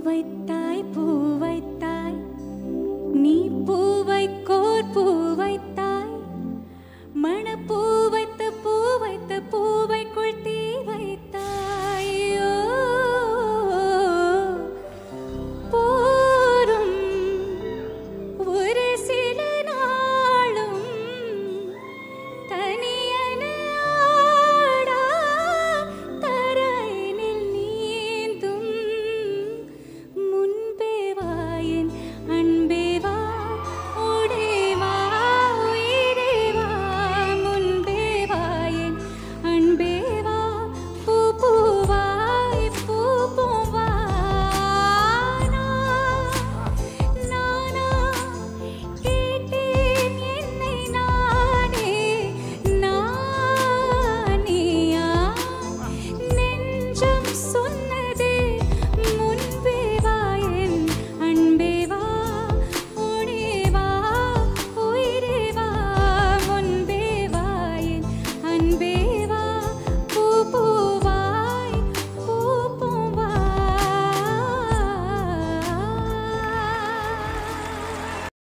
வைத்தாய் பூ வைத்தாய் நீ பூ வைக்கோர் பூ வைத்தாய் மணப்பூ வைத்த பூவைக்குள் தீ வைத்தாய் போரும் ஒரு சில நாளும் தனியன ஆடா தரையினில் நீந்தும் முன்பே வா என் அன்பே வா ஓடே வா உயிரே வா முன்பே வா என் அன்பே வா பூ பூவாய் பூ பூவா நானா கேட்டேன் என்னை நானே நானியா நெஞ்சம் சொன்னதே முன்பே வா என் அன்பே வா ஓடே வா உயிரே வா முன்பே வா என் அன்பே